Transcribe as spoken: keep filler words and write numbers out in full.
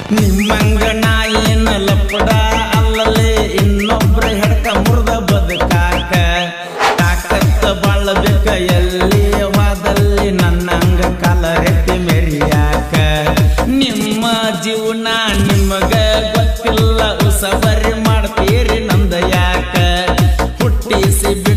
ನಿಮ್ಮಂಗ ನಾಯಿನ ಲಪಡ ಅಲ್ಲಲೇ ಇನ್ನೊಬ್ರ ಹೆಡ್ಕ ಮುರ್ದ ಬದುಕಾಕ ತಾಕತ್ತ ಬಾಳಬೇಕ ಎಲ್ಲಿ ವಾದಲ್ಲಿ ನನ್ನಂಗ ಕಲರೆತ್ತಿ ಮೆರಿಯಾಕ ನಿಮ್ಮ ಜೀವನ ನಿಮಗ ಗೊತ್ತಿಲ್ಲ ಉಸಬರಿ ಮಾಡ್ತೀರಿ ನಂದ ಯಾಕ ಹುಟ್ಟಿಸಿ